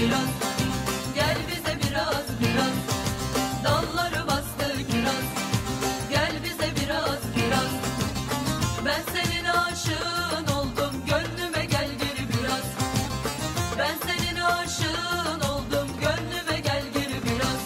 biraz. Gel bize biraz biraz. Dalları bastı kiraz. Gel bize biraz biraz. Ben senin aşığın oldum, gönlüme gel gir biraz. Ben senin aşığın oldum, gönlüme gel gir biraz.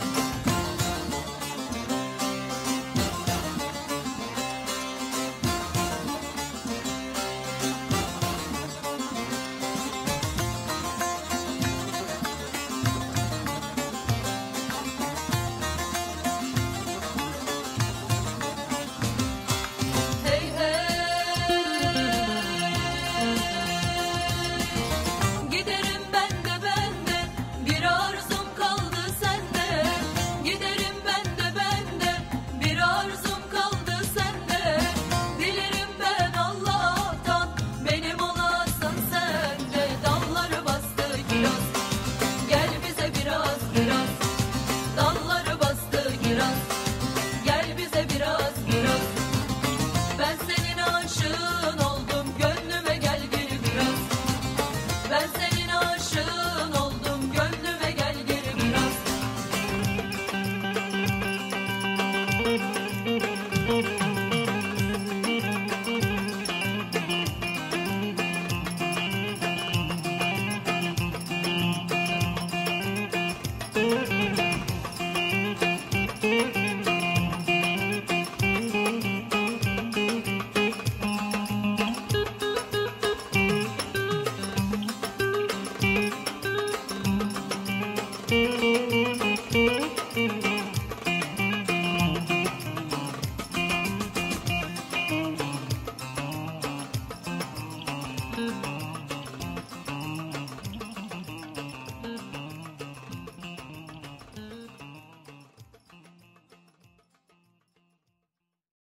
Hey hey, giderim ben de bir arzum kaldı sende. Giderim ben de bir arzum kaldı sende. Dilerim ben Allah'tan benim olasın sende. Dalları bastı kiraz, gel bize biraz biraz. Dalları bastı kiraz, gel bize biraz biraz. Ben senin aşığın oldum, gönlüme gel gir biraz. Ben senin